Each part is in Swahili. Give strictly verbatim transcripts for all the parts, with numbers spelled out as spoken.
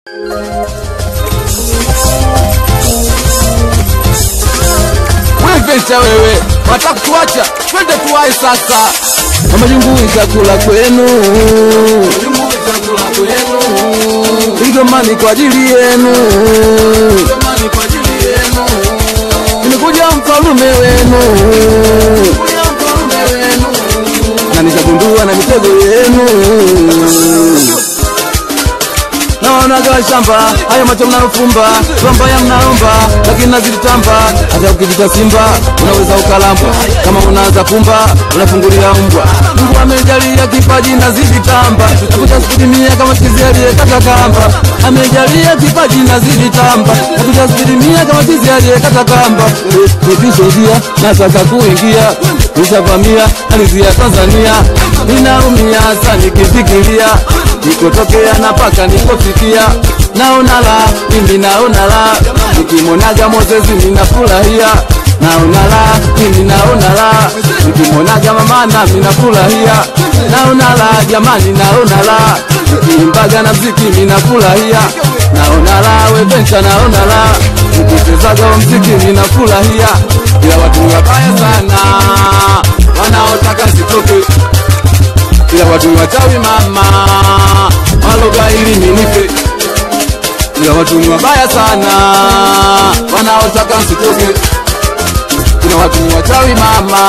Wewe wewe watakuacha twende tuwai sasa. Kama jungu itakula kwenu, jungu itakula kwenu, ingomani kwa ajili yenu, ingomani kwa ajili yenu, nimekuja mfalume wenu, nimekuja mfalume wenu, na nitagundua na mitego yenu. Naona gawa shamba, haya macho mnarofumba, romba ya mnaomba, lakini nazidi tamba. Hata ukijita simba, unaweza ukalambwa. Kama unaanza kumba, unafungulia mbwa. Mungu amejalia kipaji nazidi tamba. Nakuja spidimia kama chizi aliyekata kamba. Amejalia kipaji nazidi tamba. Nakuja spidimia kama chizi aliyekata kamba. Nipishe dia, nataka kuingia. Nishavamia, alizia Tanzania. Ninaumia sana nikifikiria. Nikotokea na paka nikofikia. Naona la, mimi naona la. Nikimonaga Moses ninafurahia. Naona la, mimi naona la. Nikimonaga mama na mimi nafurahia. Naona la, jamani naona la. Nikiimbaga na mziki mimi nafurahia. Naona la, webencha naona la. Nikichezaga mziki mimi nafurahia. Ila watu wabaya sana wanaotaka sitoke. Ila watu wachawi mama waloga ili minife. Ila watu ni wabaya sana wanaotaka nsitoke. Ila watu ni wachawi mama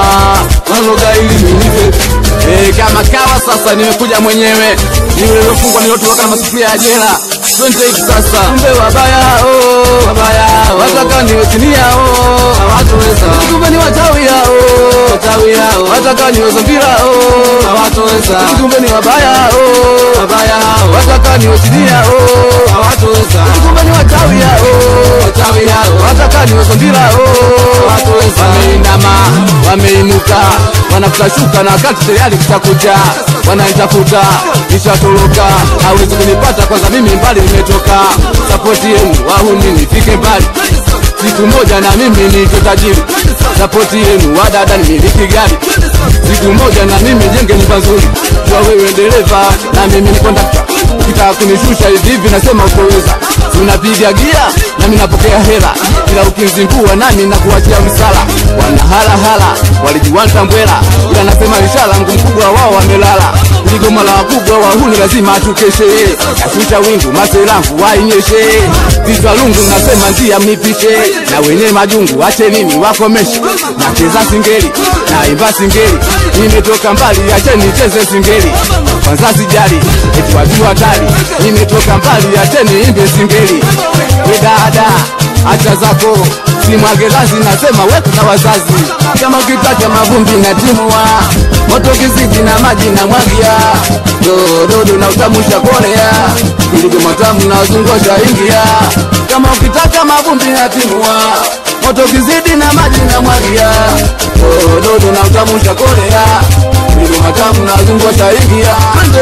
waloga ili minife. Eh, kama kawa sasa nimekuja mwenyewe. Niwe lofungwa nilotoka na masufuria ya jela. Twende sasa. Kumbe wabaya oh wabaya wataka niwe chini yao. Hawatoweza. Kumbe ni wachawi hao. Wachawi hao wataka niwe zombira oh. Hawatoweza. Kumbe ni wabaya oh wabaya wataka niwe chini yao. Hawatoweza. Kumbe ni wachawi hao. Wachawi hao wataka niwe zombira oh. Hawatoweza. Wameinama, wameinuka, wanafutashuka na wakati tayari kitakuja. Wanaitafuta, nishatoroka. Hawezi kunipata kwanza mimi mbali nimetoka. Support yenu, wahuni nifike mbali. Siku moja na mimi ni tajiri. Support yenu, wadada nimiliki gari. Siku moja na mimi jenge nyumba nzuri. Kwa wewe dereva na mimi ni kondakta. Ukitaka kunishusha hivi hivi nasema utoweza. Unapiga gia na mimi napokea hela. Ila ukinzingua nami nakuachia msala. Wana hala hala walijiwanta mbwela. Ila nasema inshallah Mungu mkubwa wao wamelala. Kuligoma la wakubwa wahuni lazima atukeshe. Ashusha wingu maselangu wainyeshe. Vichwa lungu nasema ndia mnipishe. Na wenye majungu ache nini wakomeshe. Nacheza singeli na imba singeli. Nimetoka mbali acheni nicheze singeli. Kwanza sijali eti watu hatari. Nimetoka mbali acheni imbe singeli. We dada acha zako simwage lazi nasema wetu na wazazi. Kama ukitaka mavumbi na timua. Moto kizidi na maji na mwagia. Dododo na utamusha korea. Kuligo matamu na zungosha ingia. Kama ukitaka mavumbi na timua. Moto kizidi na maji na mwagia. Dododo na utamusha korea. Kuligo matamu na zungosha ingia.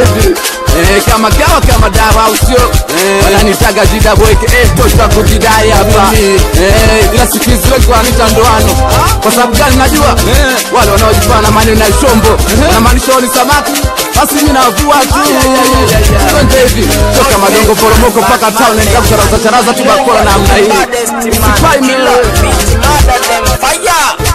Eh, kama kawa kama dawa usio eh, wananitaga jida boyke eh, tosha kujidai hapa eh, ila siku hizi wetu wanita ndoano. Kwa sababu gani najua eh, wale wanaojifana maneno na shombo eh, na maanisha ni samaki. Basi mimi navua tu twende hivi toka madongo poromoko paka town and kapsara za charaza tu bakora na amna hii. Sipai mimi